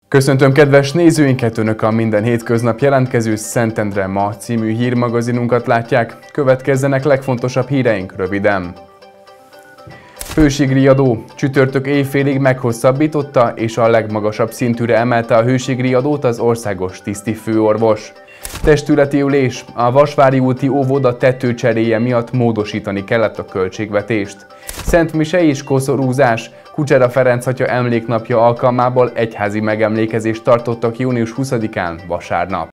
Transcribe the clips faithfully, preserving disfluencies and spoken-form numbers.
Köszöntöm kedves nézőinket, Önök a minden hétköznap jelentkező Szentendre Ma című hírmagazinunkat látják. Következzenek legfontosabb híreink röviden. Hőségdíjadó. Csütörtök éjfélig meghosszabbította és a legmagasabb szintűre emelte a hőségdíjadót az országos tisztifőorvos. Testületi ülés. A Vasvári úti óvoda tetőcseréje miatt módosítani kellett a költségvetést. Szentmise és koszorúzás. Kucsera Ferenc atya emléknapja alkalmából egyházi megemlékezést tartottak június huszadikán vasárnap.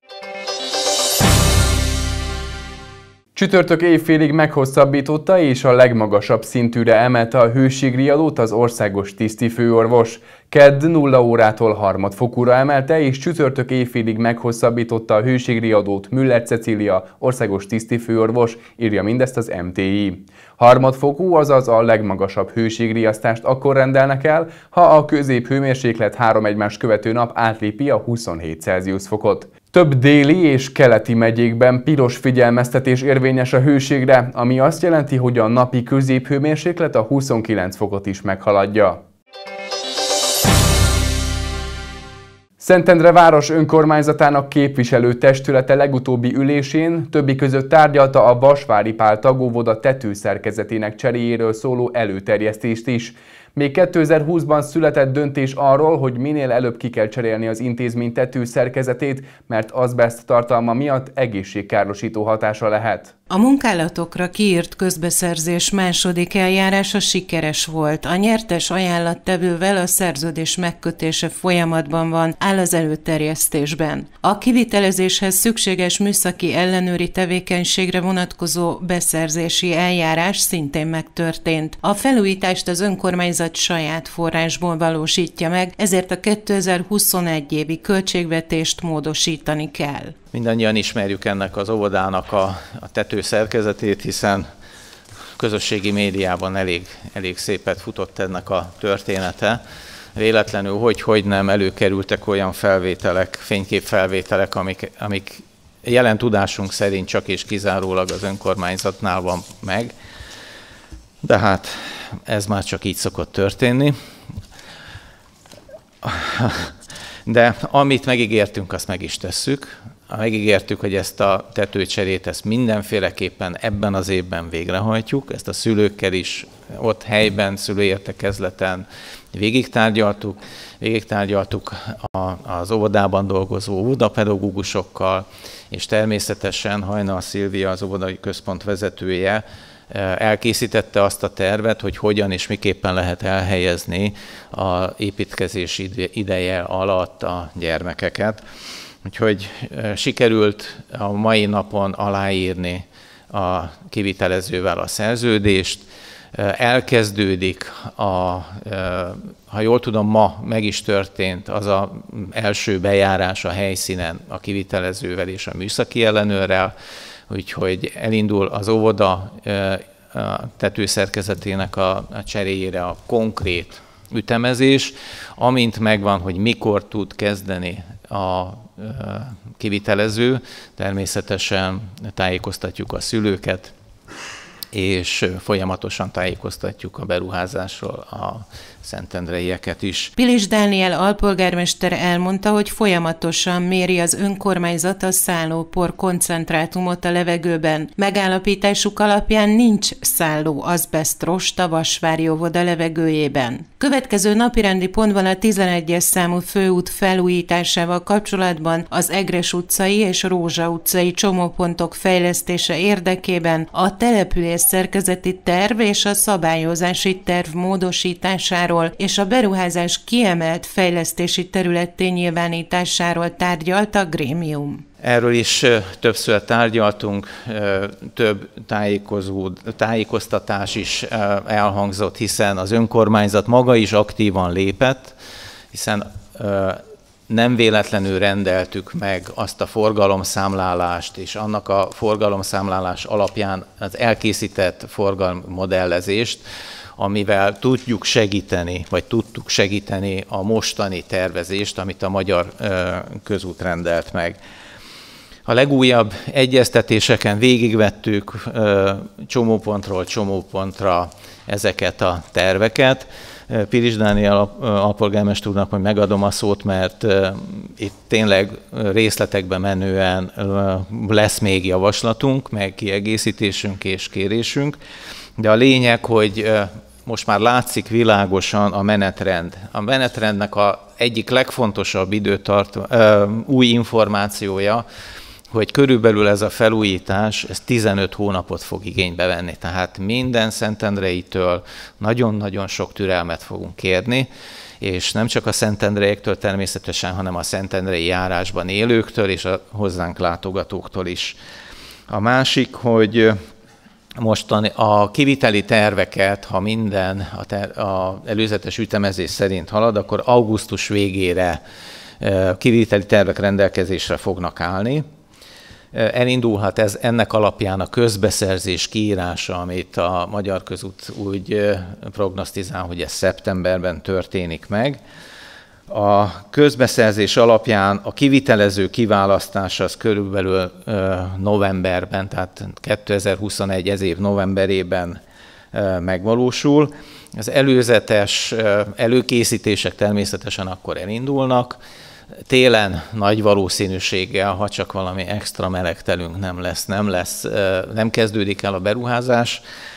Csütörtök éjfélig meghosszabbította és a legmagasabb szintűre emelte a hőségdíjadót az országos tisztifőorvos. Kedd nulla órától harmadfokúra emelte és csütörtök éjfélig meghosszabbította a hőségdíjadót Müller Cecília, országos tisztifőorvos, írja mindezt az em té i. Harmadfokú, azaz a legmagasabb hőségdíjaztást akkor rendelnek el, ha a középhőmérséklet három egymást követő nap átlépi a huszonhét Celsius fokot. Több déli és keleti megyékben piros figyelmeztetés érvényes a hőségre, ami azt jelenti, hogy a napi középhőmérséklet a huszonkilenc fokot is meghaladja. Szentendre város önkormányzatának képviselőtestülete legutóbbi ülésén többi között tárgyalta a Vasvári Pál tagóvoda tetőszerkezetének cseréjéről szóló előterjesztést is. Még kétezer-húszban született döntés arról, hogy minél előbb ki kell cserélni az intézmény tetőszerkezetét, mert azbeszt tartalma miatt egészségkárosító hatása lehet. A munkálatokra kiírt közbeszerzés második eljárása sikeres volt. A nyertes ajánlattevővel a szerződés megkötése folyamatban van, áll az előterjesztésben. A kivitelezéshez szükséges műszaki ellenőri tevékenységre vonatkozó beszerzési eljárás szintén megtörtént. A felújítást az önkormányzat saját forrásból valósítja meg, ezért a kétezer-huszonegy évi költségvetést módosítani kell. Mindannyian ismerjük ennek az óvodának a, a tetőszerkezetét, hiszen közösségi médiában elég, elég szépet futott ennek a története. Véletlenül, hogy, hogy nem előkerültek olyan felvételek, fényképfelvételek, amik, amik jelen tudásunk szerint csak és kizárólag az önkormányzatnál van meg. De hát ez már csak így szokott történni. De amit megígértünk, azt meg is tesszük. Megígértük, hogy ezt a tetőcserét ezt mindenféleképpen ebben az évben végrehajtjuk. Ezt a szülőkkel is ott helyben, szülőértekezleten végigtárgyaltuk. Végigtárgyaltuk az óvodában dolgozó óvodapedagógusokkal, és természetesen Hajnal Szilvia, az óvodai központ vezetője, elkészítette azt a tervet, hogy hogyan és miképpen lehet elhelyezni az építkezés ideje alatt a gyermekeket. Úgyhogy sikerült a mai napon aláírni a kivitelezővel a szerződést. Elkezdődik, a, ha jól tudom, ma meg is történt az az első bejárás a helyszínen a kivitelezővel és a műszaki ellenőrrel, úgyhogy elindul az óvoda tetőszerkezetének a, a cseréjére a konkrét ütemezés, amint megvan, hogy mikor tud kezdeni a kivitelező, természetesen tájékoztatjuk a szülőket, és folyamatosan tájékoztatjuk a beruházásról a szentendreieket is. Pilis Dániel alpolgármester elmondta, hogy folyamatosan méri az önkormányzat a szállópor koncentrátumot a levegőben. Megállapításuk alapján nincs szálló azbeszt rost a Vasvári óvoda levegőjében. Következő napirendi pontban a tizenegyes számú főút felújításával kapcsolatban az Egres utcai és Rózsa utcai csomópontok fejlesztése érdekében a település szerkezeti terv és a szabályozási terv módosításáról és a beruházás kiemelt fejlesztési területté nyilvánításáról tárgyalt a grémium. Erről is többször tárgyaltunk, több tájékozó, tájékoztatás is elhangzott, hiszen az önkormányzat maga is aktívan lépett, hiszen nem véletlenül rendeltük meg azt a forgalomszámlálást, és annak a forgalomszámlálás alapján az elkészített forgalommodellezést, amivel tudjuk segíteni, vagy tudtuk segíteni a mostani tervezést, amit a Magyar Közút rendelt meg. A legújabb egyeztetéseken végigvettük csomópontról csomópontra ezeket a terveket. Pilis Dániel alpolgármester úrnak majd megadom a szót, mert itt tényleg részletekbe menően lesz még javaslatunk, meg kiegészítésünk és kérésünk. De a lényeg, hogy most már látszik világosan a menetrend. A menetrendnek a egyik legfontosabb időtart, új információja, hogy körülbelül ez a felújítás, ez tizenöt hónapot fog igénybe venni. Tehát minden Szentendreitől nagyon-nagyon sok türelmet fogunk kérni, és nem csak a szentendreiektől természetesen, hanem a szentendrei járásban élőktől és a hozzánk látogatóktól is. A másik, hogy mostan a kiviteli terveket, ha minden a, ter- a előzetes ütemezés szerint halad, akkor augusztus végére kiviteli tervek rendelkezésre fognak állni. Elindulhat ez ennek alapján a közbeszerzés kiírása, amit a Magyar Közút úgy prognosztizál, hogy ez szeptemberben történik meg. A közbeszerzés alapján a kivitelező kiválasztása az körülbelül novemberben, tehát kétezer-huszonegy ez év novemberében megvalósul. Az előzetes előkészítések természetesen akkor elindulnak. Télen nagy valószínűséggel, ha csak valami extra melegtelünk nem lesz, nem lesz, nem kezdődik el a beruházás.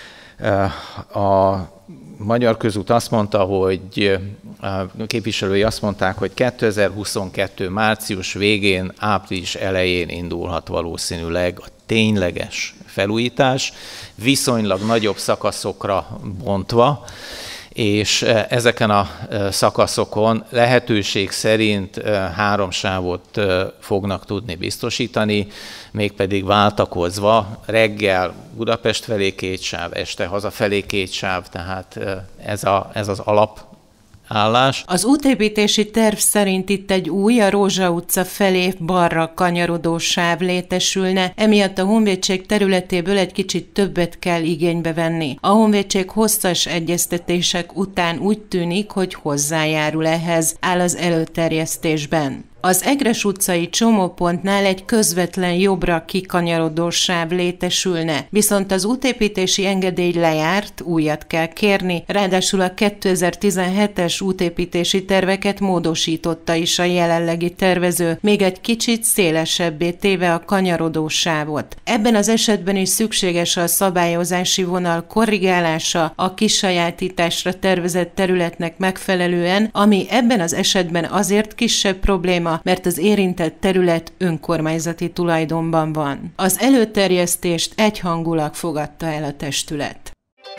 A Magyar Közút azt mondta, hogy a képviselői azt mondták, hogy kétezer-huszonkettő március végén, április elején indulhat valószínűleg a tényleges felújítás, viszonylag nagyobb szakaszokra bontva, és ezeken a szakaszokon lehetőség szerint három sávot fognak tudni biztosítani, mégpedig váltakozva, reggel Budapest felé két sáv, este hazafelé két sáv, tehát ez, a, ez az alapállás. Az útépítési terv szerint itt egy új, a Rózsa utca felé balra kanyarodó sáv létesülne, emiatt a honvédség területéből egy kicsit többet kell igénybe venni. A honvédség hosszas egyeztetések után úgy tűnik, hogy hozzájárul ehhez, áll az előterjesztésben. Az Egres utcai csomópontnál egy közvetlen jobbra kikanyarodó sáv létesülne, viszont az útépítési engedély lejárt, újat kell kérni, ráadásul a kétezer-tizenhetes útépítési terveket módosította is a jelenlegi tervező, még egy kicsit szélesebbé téve a kanyarodó sávot. Ebben az esetben is szükséges a szabályozási vonal korrigálása a kisajátításra tervezett területnek megfelelően, ami ebben az esetben azért kisebb probléma, mert az érintett terület önkormányzati tulajdonban van. Az előterjesztést egyhangulag fogadta el a testület.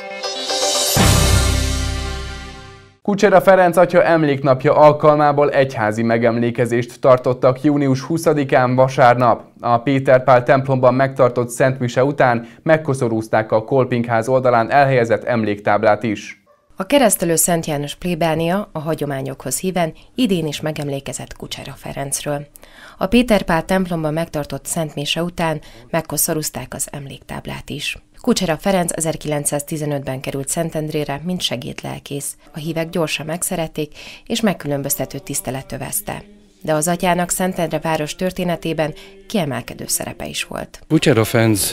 Kucsera Ferenc atya emléknapja alkalmából egyházi megemlékezést tartottak június huszadikán vasárnap. A Péter Pál templomban megtartott szentmise után megkoszorúzták a Kolpinkház oldalán elhelyezett emléktáblát is. A keresztelő Szent János plébánia a hagyományokhoz híven idén is megemlékezett Kucsera Ferencről. A Péter Pál templomban megtartott szentmise után megkoszorúzták az emléktáblát is. Kucsera Ferenc ezerkilencszáztizenötben került Szentendrére, mint segédlelkész. A hívek gyorsan megszerették, és megkülönböztető tisztelet övezte. De az atyának Szentendre város történetében kiemelkedő szerepe is volt. Kucsera Ferenc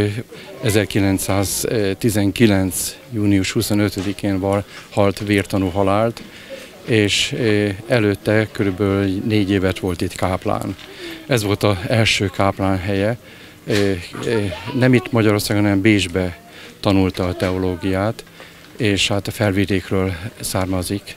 ezerkilencszáztizenkilenc. június huszonötödikén halt vértanú halált, és előtte körülbelül négy évet volt itt káplán. Ez volt az első káplán helye. Nem itt Magyarországon, hanem Bécsbe tanulta a teológiát, és hát a Felvidékről származik,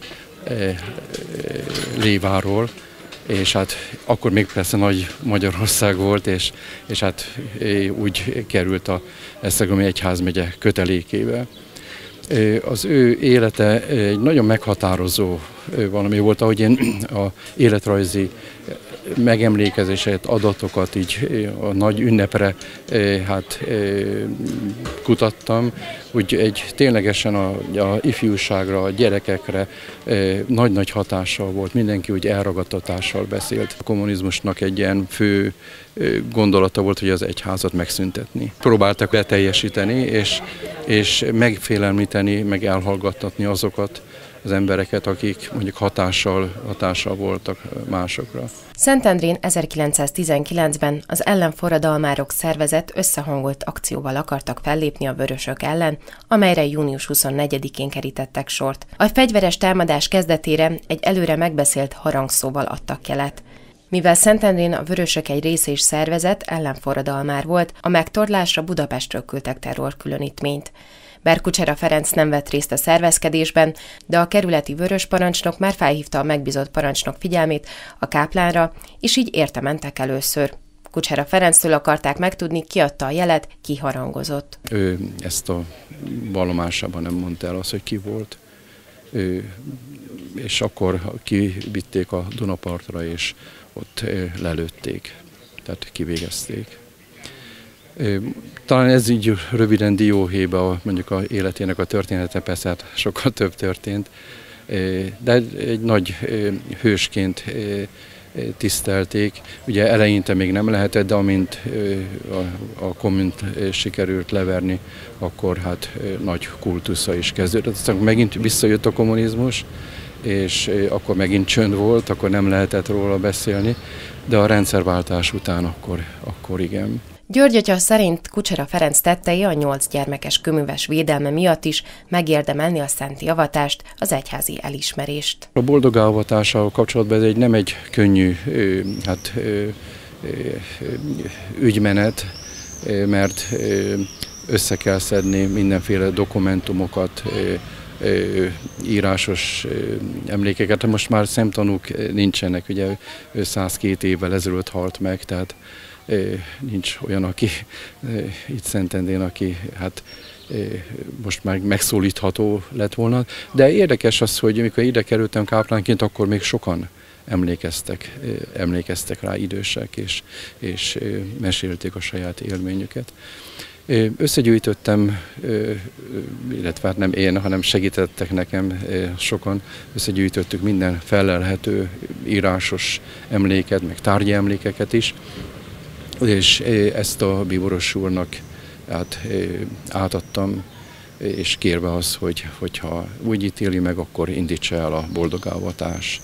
Léváról, és hát akkor még persze nagy Magyarország volt, és, és hát úgy került a Esztergomi Egyházmegye kötelékébe. Az ő élete egy nagyon meghatározó valami volt, ahogy én a életrajzi megemlékezéseket, adatokat így a nagy ünnepre hát kutattam, úgy egy ténylegesen a, a ifjúságra, a gyerekekre nagy-nagy hatással volt, mindenki úgy elragadtatással beszélt. A kommunizmusnak egy ilyen fő gondolata volt, hogy az egyházat megszüntetni. Próbáltak beteljesíteni, és, és megfélemlíteni, meg elhallgattatni azokat, az embereket, akik mondjuk hatással, hatással voltak másokra. Szentendrén ezerkilencszáztizenkilencben az ellenforradalmárok szervezett összehangolt akcióval akartak fellépni a vörösök ellen, amelyre június huszonnegyedikén kerítettek sort. A fegyveres támadás kezdetére egy előre megbeszélt harangszóval adtak jelet. Mivel Szentendrén a vörösök egy része is szervezett, ellenforradalmár volt, a megtorlásra Budapestről küldtek terrorkülönítményt. Bár Kucsera Ferenc nem vett részt a szervezkedésben, de a kerületi vörös parancsnok már felhívta a megbízott parancsnok figyelmét a káplánra, és így érte mentek először. Kucsera Ferenctől akarták megtudni, ki adta a jelet, ki harangozott. Ő ezt a vallomásában nem mondta el azt, hogy ki volt. Ő, és akkor kivitték a Dunapartra, és ott lelőtték, tehát kivégezték. Talán ez így röviden dióhéjba mondjuk az életének a története, persze hát sokkal több történt, de egy nagy hősként tisztelték. Ugye eleinte még nem lehetett, de amint a, a kommunt sikerült leverni, akkor hát nagy kultusza is kezdődött. Aztán megint visszajött a kommunizmus, és akkor megint csönd volt, akkor nem lehetett róla beszélni, de a rendszerváltás után akkor, akkor igen. György atya szerint Kucsera Ferenc tettei a nyolc gyermekes kőműves védelme miatt is megérdemelni a szenti avatást, az egyházi elismerést. A boldog avatással kapcsolatban ez egy nem egy könnyű hát, ügymenet, mert össze kell szedni mindenféle dokumentumokat, írásos emlékeket. Most már szemtanúk nincsenek, ugye ő százkét évvel ezelőtt halt meg, tehát nincs olyan, aki itt Szentendrén, aki hát most már megszólítható lett volna. De érdekes az, hogy amikor ide kerültem káplánként, akkor még sokan emlékeztek, emlékeztek rá idősek, és, és mesélték a saját élményüket. Összegyűjtöttem, illetve hát nem én, hanem segítettek nekem sokan, összegyűjtöttük minden felelhető írásos emléket, meg tárgyi emlékeket is, és ezt a bíboros úrnak át, átadtam, és kérve az, hogy hogyha úgy ítéli meg, akkor indítsa el a boldogavatás.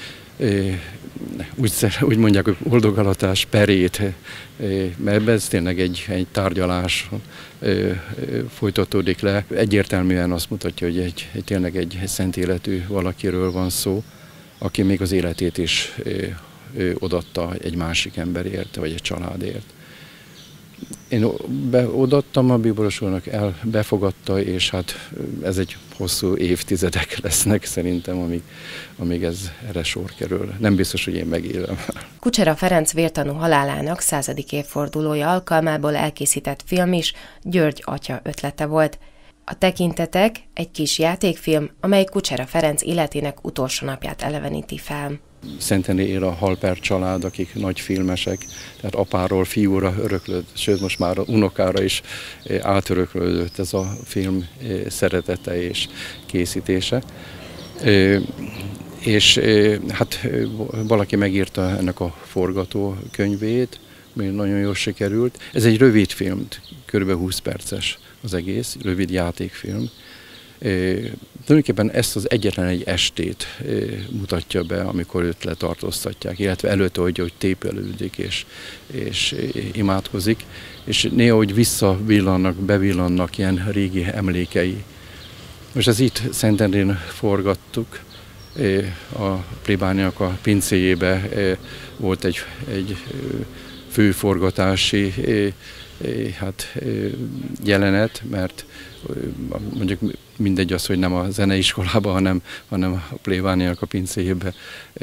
Úgy, úgy mondják, hogy boldogavatás perét, mert ez tényleg egy, egy tárgyalás folytatódik le. Egyértelműen azt mutatja, hogy egy, egy, tényleg egy szent életű valakiről van szó, aki még az életét is odaadta egy másik emberért, vagy egy családért. Én be, odaadtam a bíboros úrnak, el, befogadta, és hát ez egy hosszú évtizedek lesznek szerintem, amíg, amíg ez erre sor kerül. Nem biztos, hogy én megélem. Kucsera Ferenc vértanú halálának századik évfordulója alkalmából elkészített film is György atya ötlete volt. A Tekintetek egy kis játékfilm, amely Kucsera Ferenc életének utolsó napját eleveníti fel. Szentendrén él a Halper család, akik nagy filmesek, tehát apáról fiúra öröklődött, sőt most már a unokára is átöröklődött ez a film szeretete és készítése. És hát valaki megírta ennek a forgatókönyvét, még nagyon jól sikerült. Ez egy rövid film, kb. húsz perces az egész, rövid játékfilm. E, tulajdonképpen ezt az egyetlen egy estét e, mutatja be, amikor őt letartóztatják, illetve előtte, hogy, hogy tépelődik és, és e, imádkozik, és néha, hogy visszavillannak, bevillannak ilyen régi emlékei. Most ez itt Szentendrén forgattuk, e, a plébániak a pincéjébe e, volt egy, egy főforgatási e, hát, jelenet, mert mondjuk mindegy az, hogy nem a zeneiskolában, hanem, hanem a plébániak a pincéjében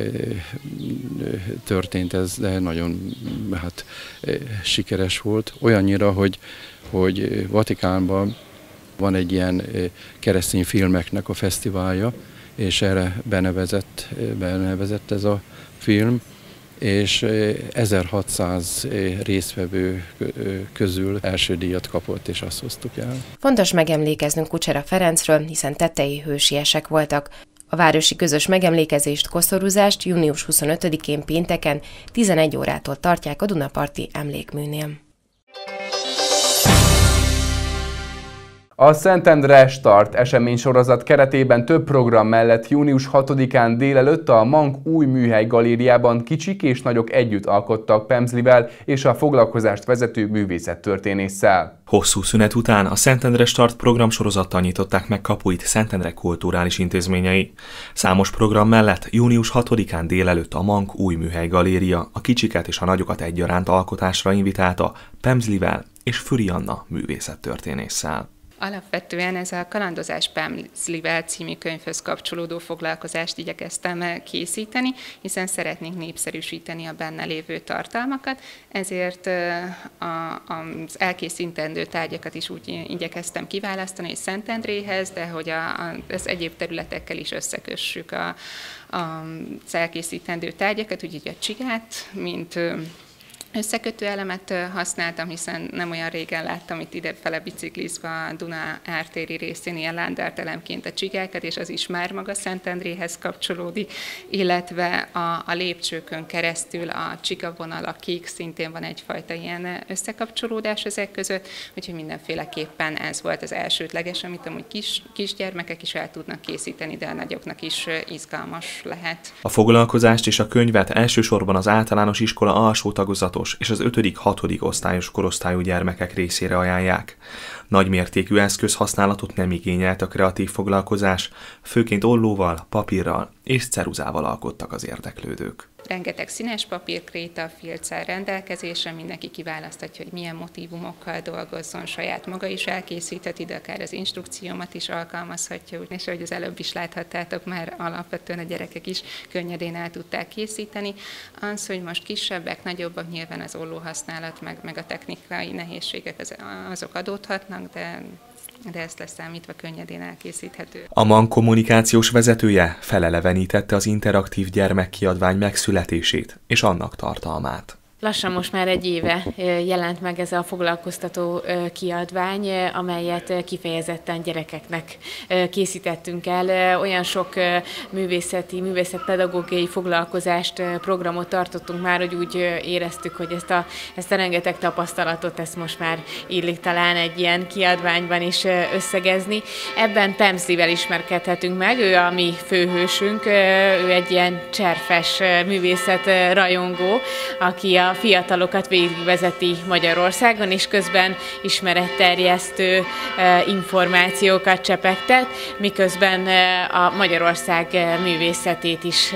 történt ez, de nagyon hát, sikeres volt. Olyannyira, hogy, hogy Vatikánban van egy ilyen keresztény filmeknek a fesztiválja, és erre benevezett, benevezett ez a film, és ezerhatszáz résztvevő közül első díjat kapott, és azt hoztuk el. Fontos megemlékeznünk Kucsera Ferencről, hiszen tettei hősiesek voltak. A városi közös megemlékezést, koszorúzást június huszonötödikén pénteken tizenegy órától tartják a Dunaparti emlékműnél. A Szentendre Start eseménysorozat keretében több program mellett június hatodikán délelőtt a Mank új műhely galériában kicsik és nagyok együtt alkottak Pemzlivel és a foglalkozást vezető művészettörténésszel. Hosszú szünet után a Szentendre Start programsorozattal nyitották meg kapuit Szentendre kulturális intézményei. Számos program mellett június hatodikán délelőtt a Mank új műhely galéria a kicsiket és a nagyokat egyaránt alkotásra invitálta Pemzlivel és Füri Anna művészettörténésszel. Alapvetően ez a Kalandozás Pemzlivel című könyvhöz kapcsolódó foglalkozást igyekeztem készíteni, hiszen szeretnénk népszerűsíteni a benne lévő tartalmakat, ezért az elkészítendő tárgyakat is úgy igyekeztem kiválasztani, hogy Szentendréhez, de hogy az egyéb területekkel is összekössük a, az elkészítendő tárgyakat, úgyhogy a csigát, mint összekötő elemet használtam, hiszen nem olyan régen láttam itt idefele biciklizve a Duna ártéri részén ilyen lándártelemként a csigákat, és az is már maga Szentendréhez kapcsolódik, illetve a, a lépcsőkön keresztül a csigavonalakig szintén van egyfajta ilyen összekapcsolódás ezek között, úgyhogy mindenféleképpen ez volt az elsődleges, amit amúgy kis, kisgyermekek is el tudnak készíteni, de a nagyoknak is izgalmas lehet. A foglalkozást és a könyvet elsősorban az általános iskola alsó tagozatos és az ötödik-hatodik osztályos korosztályú gyermekek részére ajánlják. Nagymértékű eszközhasználatot nem igényelt a kreatív foglalkozás, főként ollóval, papírral és ceruzával alkottak az érdeklődők. Rengeteg színes papírkréta, filc áll rendelkezésre, mindenki kiválaszthatja, hogy milyen motívumokkal dolgozzon, saját maga is elkészítheti, de akár az instrukciómat is alkalmazhatja, és ahogy az előbb is láthattátok, már alapvetően a gyerekek is könnyedén el tudták készíteni. Az, hogy most kisebbek, nagyobbak, nyilván az ollóhasználat, meg, meg a technikai nehézségek az, azok adódhatnak, de de ezt leszámítva könnyedén elkészíthető. A Mank kommunikációs vezetője felelevenítette az interaktív gyermekkiadvány megszületését és annak tartalmát. Lassan most már egy éve jelent meg ez a foglalkoztató kiadvány, amelyet kifejezetten gyerekeknek készítettünk el. Olyan sok művészeti, művészetpedagógiai foglalkozást, programot tartottunk már, hogy úgy éreztük, hogy ezt a, ezt a rengeteg tapasztalatot, ezt most már illik talán egy ilyen kiadványban is összegezni. Ebben Pemzlivel ismerkedhetünk meg, ő a mi főhősünk, ő egy ilyen cserfes művészet rajongó, aki a a fiatalokat végigvezeti Magyarországon, és közben ismeretterjesztő információkat csepegtet, miközben a Magyarország művészetét is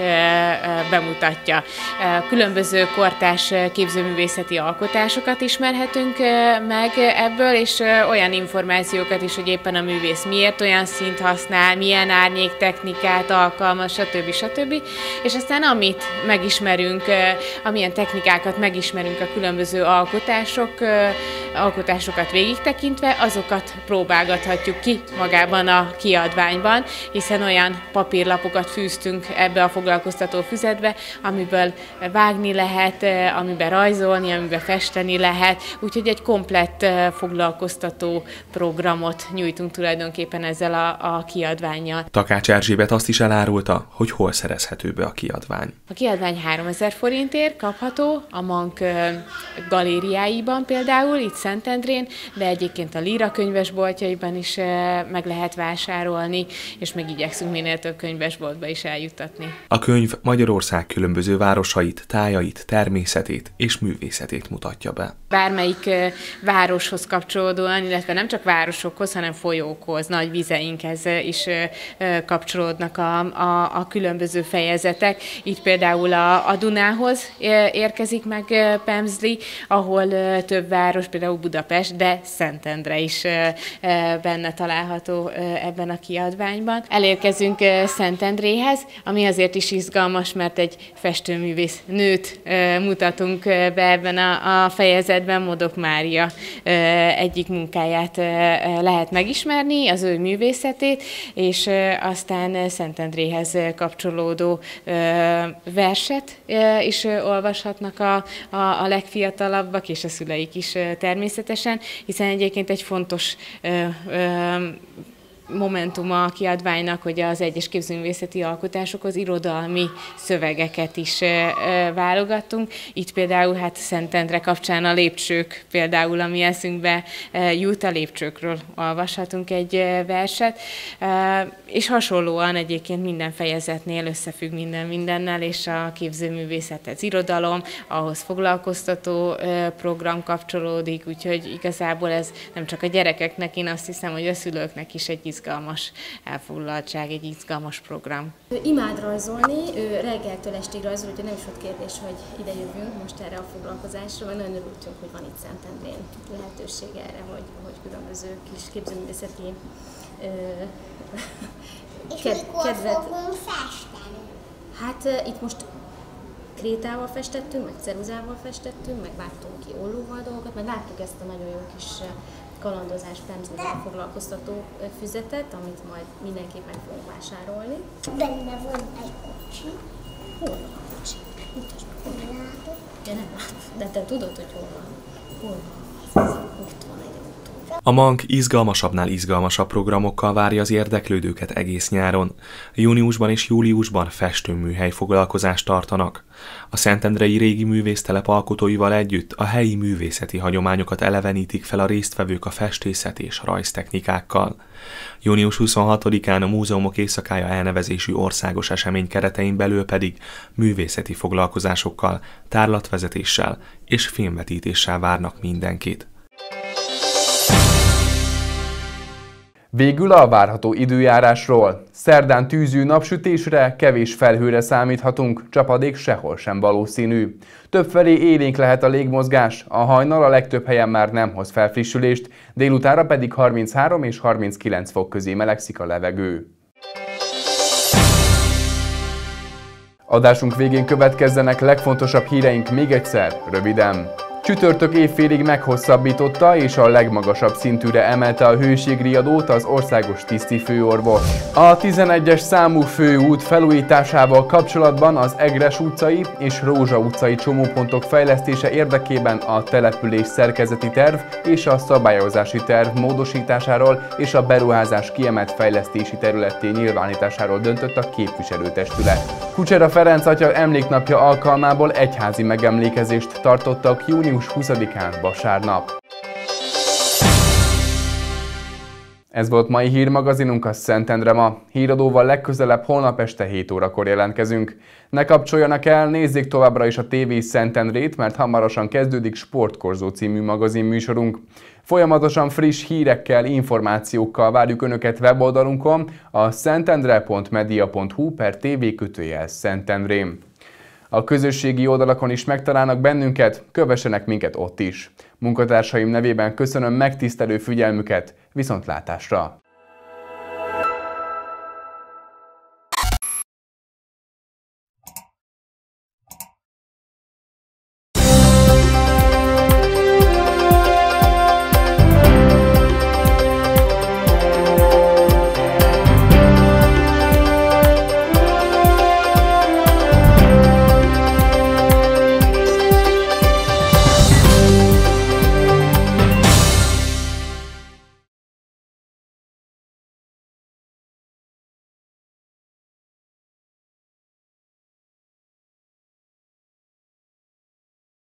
bemutatja. Különböző kortárs képzőművészeti alkotásokat ismerhetünk meg ebből, és olyan információkat is, hogy éppen a művész miért olyan színt használ, milyen árnyéktechnikát alkalmaz, stb. stb. És aztán amit megismerünk, amilyen technikákat megismerünk a különböző alkotások, alkotásokat végigtekintve, azokat próbálgathatjuk ki magában a kiadványban, hiszen olyan papírlapokat fűztünk ebbe a foglalkoztató füzetbe, amiből vágni lehet, amiben rajzolni, amiben festeni lehet, úgyhogy egy komplett foglalkoztató programot nyújtunk tulajdonképpen ezzel a, a kiadvánnyal. Takács Erzsébet azt is elárulta, hogy hol szerezhető be a kiadvány. A kiadvány háromezer forintért kapható a Mank galériáiban például, itt Szentendrén, de egyébként a Líra könyvesboltjaiban is meg lehet vásárolni, és meg igyekszünk minél több könyvesboltba is eljuttatni. A könyv Magyarország különböző városait, tájait, természetét és művészetét mutatja be. Bármelyik városhoz kapcsolódóan, illetve nem csak városokhoz, hanem folyókhoz, nagy vizeinkhez is kapcsolódnak a, a, a különböző fejezetek. Itt például a, a Dunához érkezik meg Pemzli, ahol több város, például Budapest, de Szentendre is benne található ebben a kiadványban. Elérkezünk Szentendréhez, ami azért is izgalmas, mert egy festőművész nőt mutatunk be ebben a, a fejezetben, Modok Mária egyik munkáját lehet megismerni, az ő művészetét, és aztán Szentendréhez kapcsolódó verset is olvashatnak a, a, a legfiatalabbak, és a szüleik is természetesen, hiszen egyébként egy fontos ö, ö, momentuma a kiadványnak, hogy az egyes képzőművészeti alkotásokhoz irodalmi szövegeket is válogattunk. Itt például hát Szentendre kapcsán a lépcsők, például ami eszünkbe jut, a lépcsőkről olvashatunk egy verset, és hasonlóan egyébként minden fejezetnél összefügg minden mindennel, és a képzőművészethez irodalom, ahhoz foglalkoztató program kapcsolódik, úgyhogy igazából ez nem csak a gyerekeknek, én azt hiszem, hogy a szülőknek is egy izgalmas elfoglaltság, egy izgalmas program. Ő imád rajzolni, ő reggeltől estig rajzol, úgyhogy nem is volt kérdés, hogy ide jövünk most erre a foglalkozásra, mert nagyon örültünk, hogy van itt Szentendrén lehetőség erre, hogy, hogy különböző kis képzőművészeti És ked, mikor kedvet... fogunk festeni? Hát itt most krétával festettünk, meg ceruzával festettünk, meg vágtunk ki ollóval dolgokat, meg láttuk ezt a nagyon jó kis kalandozás pemzlivel foglalkoztató füzetet, amit majd mindenképp meg fogunk vásárolni. Benne van egy kocsi. Hol van a kocsi? Mutasd meg. Hol látok? Ja, nem látom. De te tudod, hogy hol van? Hol van? Ott van egy autó. A MANK izgalmasabbnál izgalmasabb programokkal várja az érdeklődőket egész nyáron. Júniusban és júliusban festőműhely foglalkozást tartanak. A szentendrei régi művésztelep alkotóival együtt a helyi művészeti hagyományokat elevenítik fel a résztvevők a festészet és rajztechnikákkal. június huszonhatodikán a Múzeumok Éjszakája elnevezésű országos esemény keretein belül pedig művészeti foglalkozásokkal, tárlatvezetéssel és filmvetítéssel várnak mindenkit. Végül a várható időjárásról. Szerdán tűzű napsütésre, kevés felhőre számíthatunk, csapadék sehol sem valószínű. Többfelé élénk lehet a légmozgás, a hajnal a legtöbb helyen már nem hoz felfrissülést, délutánra pedig harminchárom és harminckilenc fok közé melegszik a levegő. Adásunk végén következzenek legfontosabb híreink még egyszer, röviden. Csütörtök évfélig meghosszabbította és a legmagasabb szintűre emelte a hőségriadót az országos tisztifőorvos. A tizenegyes számú főút felújításával kapcsolatban az Egres utcai és Rózsa utcai csomópontok fejlesztése érdekében a település szerkezeti terv és a szabályozási terv módosításáról és a beruházás kiemelt fejlesztési területté nyilvánításáról döntött a képviselőtestület. Kucsera Ferenc atya emléknapja alkalmából egyházi megemlékezést tartottak június huszadikán vasárnap. Ez volt mai hírmagazinunk a Szentendre ma. Híradóval legközelebb holnap este hét órakor jelentkezünk. Ne kapcsoljanak el, nézzék továbbra is a té vé Szentendrét, mert hamarosan kezdődik Sportkorzó című magazin műsorunk. Folyamatosan friss hírekkel, információkkal várjuk Önöket weboldalunkon a szentendre pont media pont hu per tv kötőjel Szentendrén. A közösségi oldalakon is megtalálnak bennünket, kövessenek minket ott is. Munkatársaim nevében köszönöm megtisztelő figyelmüket, viszontlátásra!